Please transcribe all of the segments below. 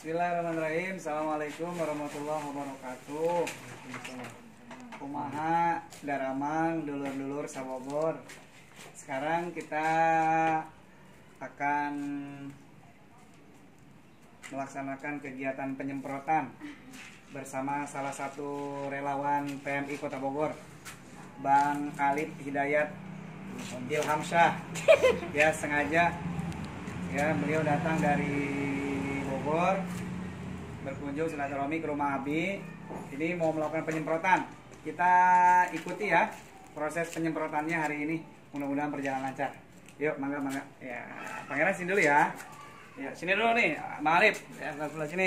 Bismillahirrahmanirrahim. Assalamualaikum warahmatullahi wabarakatuh. Kumaha daramang dulur-dulur sabogor. Sekarang kita akan melaksanakan kegiatan penyemprotan bersama salah satu relawan PMI Kota Bogor, Bang Alif Hidayat Ilhamsyah. Ya, sengaja ya beliau datang dari Bogor berkunjung silaturahmi ke rumah Abi. Ini mau melakukan penyemprotan. Kita ikuti ya proses penyemprotannya hari ini. Mudah-mudahan berjalan lancar. Yuk, mangga. Ya, Pangeran sini dulu ya. Ya, sini dulu nih, Bang Alif. Ya, sebelah sini.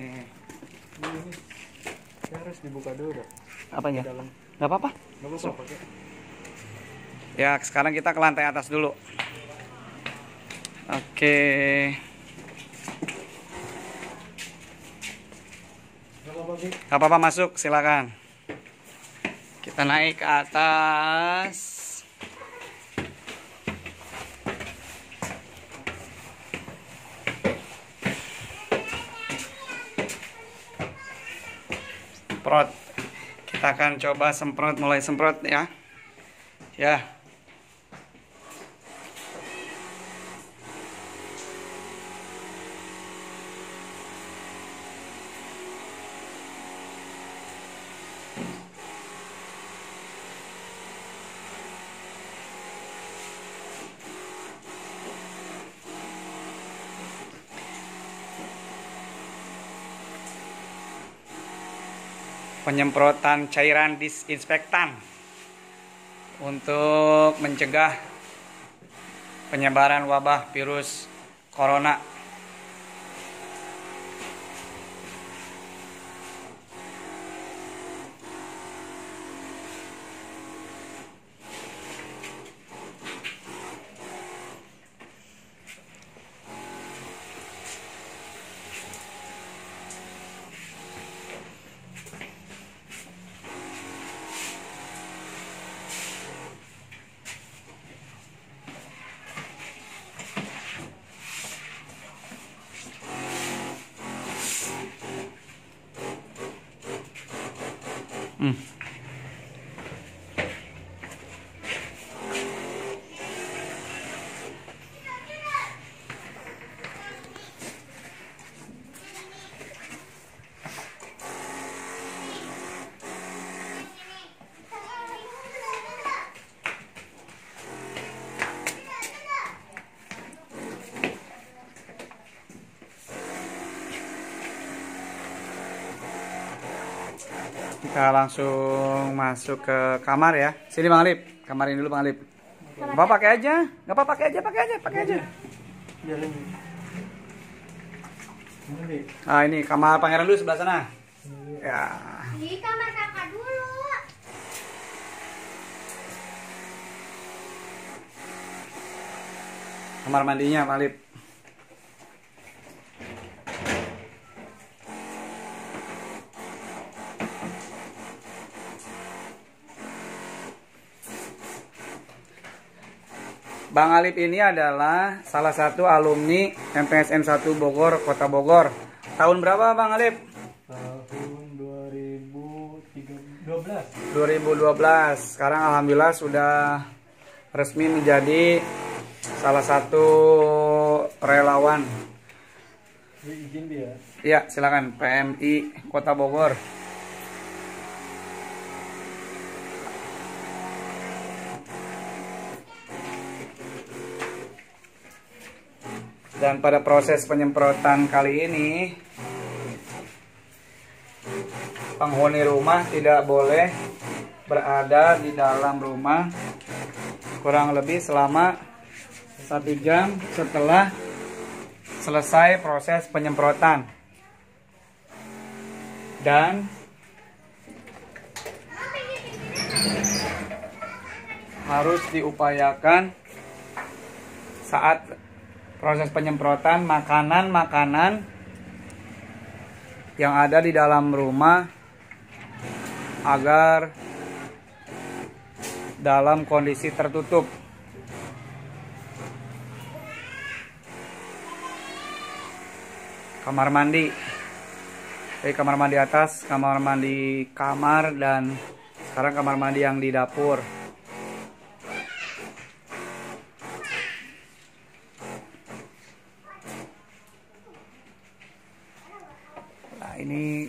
Ini harus dibuka dulu. Apanya? Dalam. Gak apa-apa. Gak apa-apa pakai. Ya, sekarang kita ke lantai atas dulu. Oke. Gak apa-apa, masuk, silakan. Kita naik ke atas. Semprot. Kita akan coba semprot, mulai semprot ya. Ya. Penyemprotan cairan disinfektan untuk mencegah penyebaran wabah virus corona. Kita langsung masuk ke kamar ya. Sini Bang Alif, kamarin dulu Bang Alif. Bapak pakai aja, nggak apa pakai aja. Ah, ini kamar Pangeran dulu sebelah sana. Ya. Di kamar kakak dulu. Kamar mandinya Bang Alif. Bang Alif ini adalah salah satu alumni MTSN 1 Bogor, Kota Bogor. Tahun berapa Bang Alif? Tahun 2012. 2012. Sekarang alhamdulillah sudah resmi menjadi salah satu relawan. Izin dia. Iya, silakan PMI Kota Bogor. Dan pada proses penyemprotan kali ini, penghuni rumah tidak boleh berada di dalam rumah kurang lebih selama 1 jam setelah selesai proses penyemprotan. Dan harus diupayakan saat proses penyemprotan makanan-makanan yang ada di dalam rumah agar dalam kondisi tertutup. kamar mandi. Dari kamar mandi atas, kamar mandi kamar, dan sekarang kamar mandi yang di dapur. Nah, ini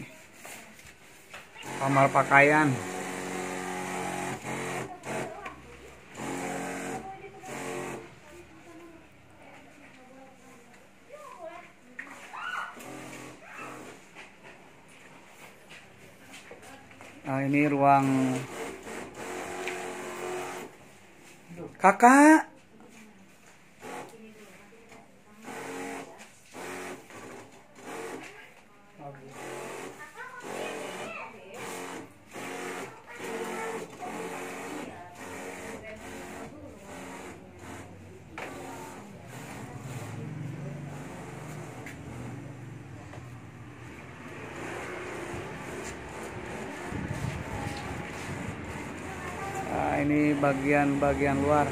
kamar pakaian. Nah, ini ruang kakak. Nah, ini bagian luar.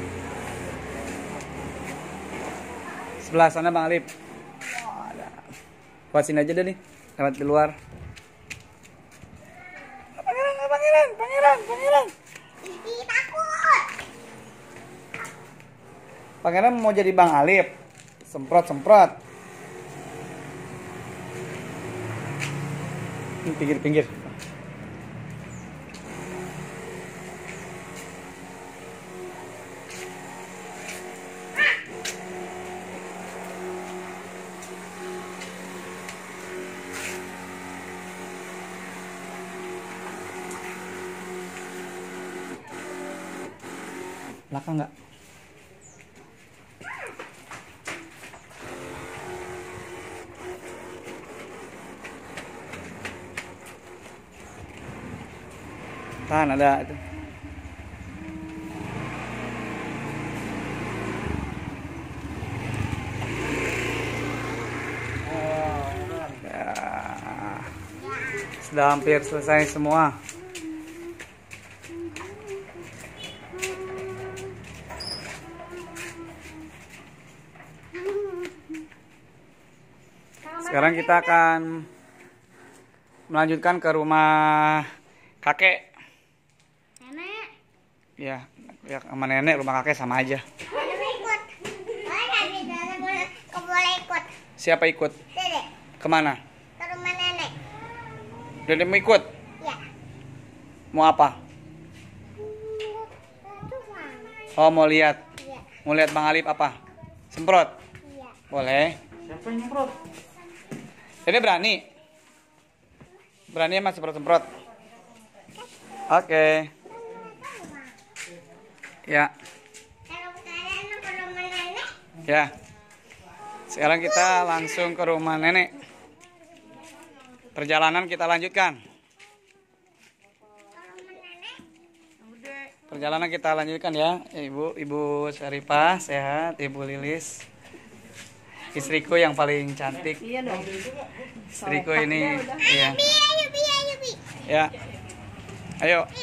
Sebelah sana Bang Alip. Oh, ada. Buat sini aja deh nih, lewat di luar. Pangeran. Ih, takut. Pangeran mau jadi Bang Alip. Semprot. Ini pinggir. Belakang nggak? Tahan ada itu. Ya, sudah hampir selesai semua. Sekarang kita akan melanjutkan ke rumah kakek. Nenek. Ya sama nenek, rumah kakek sama aja. Boleh ikut. Boleh ikut. Siapa ikut? Dedek. Kemana? Ke rumah nenek. Dedek mau ikut? Ya. Mau apa? Oh, mau lihat. Iya. Mau lihat Bang Alip apa? Semprot? Iya. Boleh. Siapa yang nyemprot? Dedek berani? Berani emang semprot-semprot? Oke. Ya. Kalau kalian ke rumah nenek. Ya. Sekarang kita langsung ke rumah nenek. Perjalanan kita lanjutkan. Perjalanan kita lanjutkan ya. Ibu Syarifah sehat, Ibu Lilis. Istriku yang paling cantik. Iya dong. Istriku ini ya. Ayo, Bi. Ya. Ayo. Ayo,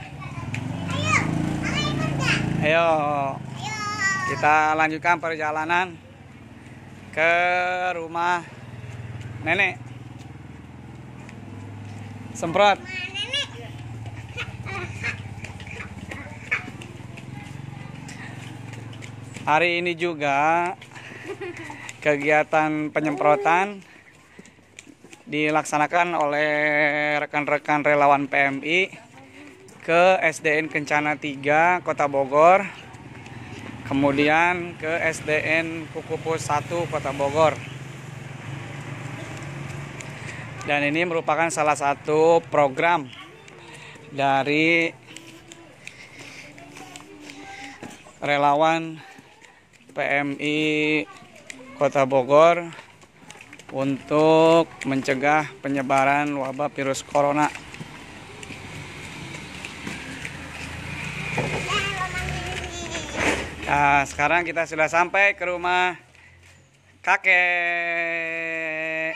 ikut gak? Ayo. Ayo. Kita lanjutkan perjalanan ke rumah nenek. Semprot. Nenek. Hari ini juga kegiatan penyemprotan dilaksanakan oleh rekan-rekan relawan PMI ke SDN Kencana 3 Kota Bogor, kemudian ke SDN Kukupus 1 Kota Bogor. Dan ini merupakan salah satu program dari relawan PMI Kota Bogor untuk mencegah penyebaran wabah virus corona. Nah, sekarang kita sudah sampai ke rumah kakek.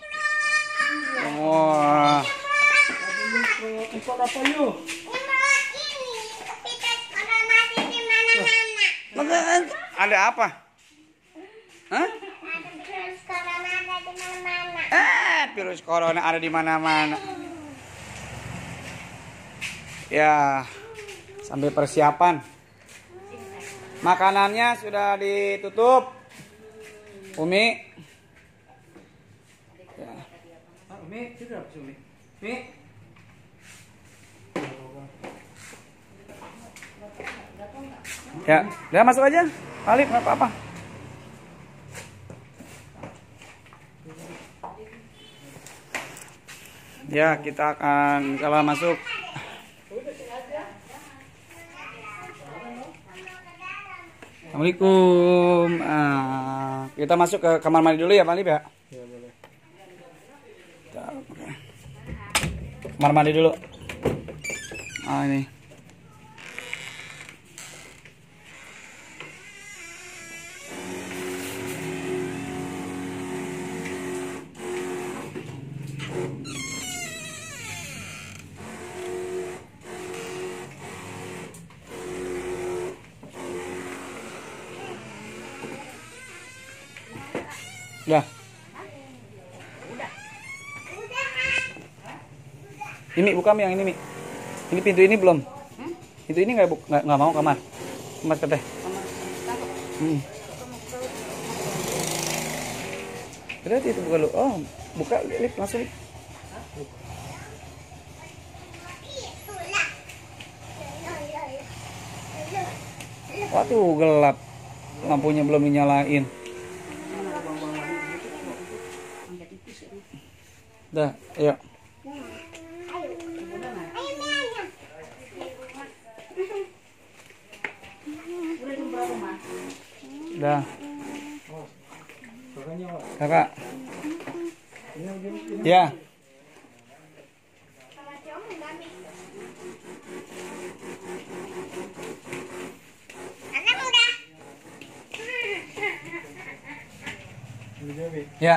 Wah. Ikut apa yuk? Ada apa? Hah? Virus corona ada di mana-mana. virus corona ada di mana-mana. Ya, sampai persiapan. Makanannya sudah ditutup. Umi. Ya. Umi, tidak apa Umi? Umi. Ya, udah masuk aja. Alif nggak apa-apa. Ya, kita akan kalau masuk. Assalamualaikum. Kita masuk ke kamar mandi dulu ya, Pak Alif ya. Ya boleh. Oke. Kamar mandi dulu. Ini. Udah. Ini buka Mi yang ini Mi. Ini pintu ini belum. Pintu ini nggak mau kamar. Kamar teteh. Berarti itu buka lu. Oh, buka lift langsung. Waduh, gelap. Lampunya belum dinyalain. Dah, ayo. Dah. Kakak. Ya. Anak muda. Ya.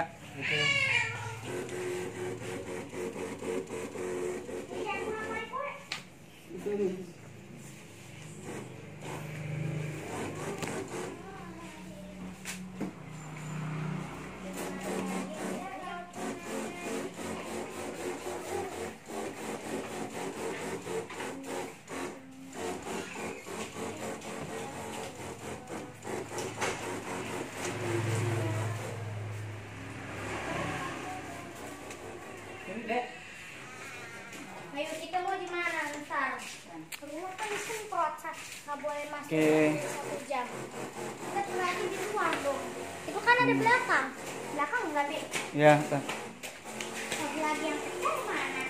Ayo kita mau di mana ntar? Rumah kan disemprot, nggak boleh masuk Oke. 1 jam. Kita lagi di luar dong. Itu kan ada belakang. Belakang nggak Bi? Ya, dah. Lagi yang kecil mana?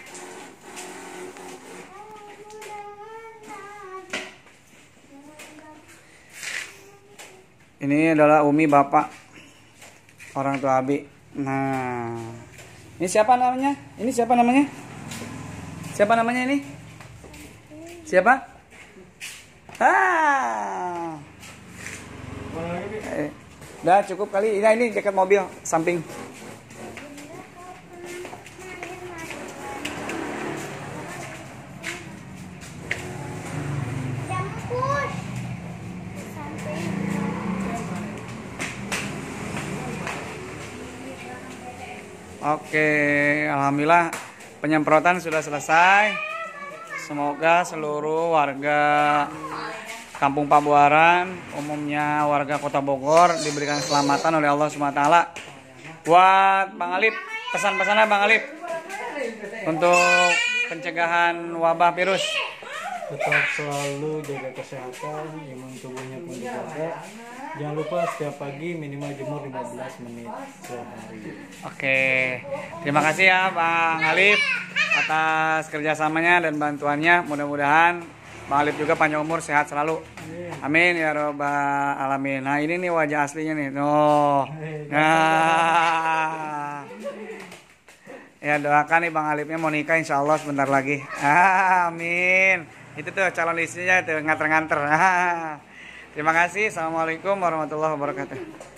Ini adalah Umi bapak orang tua Abi. Nah, ini siapa namanya? Ini siapa namanya? Siapa namanya ini? Siapa? Udah cukup kali. Nah, ini jaket mobil samping. Jemput. Sampai. Oke, alhamdulillah penyemprotan sudah selesai. Semoga seluruh warga Kampung Pabuaran, umumnya warga Kota Bogor, diberikan keselamatan oleh Allah SWT. Buat Bang Alif, pesan-pesannya Bang Alif untuk pencegahan wabah virus. Tetap selalu jaga kesehatan, imun tubuhnya pun dijaga. Jangan lupa setiap pagi minimal jemur 15 menit sehari. Oke, terima kasih ya Bang Alif atas kerjasamanya dan bantuannya. Mudah-mudahan Bang Alif juga panjang umur, sehat selalu. Amin ya robbal alamin. Nah ini nih wajah aslinya nih. Nah, ya doakan nih Bang Alifnya mau nikah insya Allah sebentar lagi. Amin. Itu tuh calon istrinya tuh nganter-nganter. Terima kasih. Assalamualaikum warahmatullahi wabarakatuh.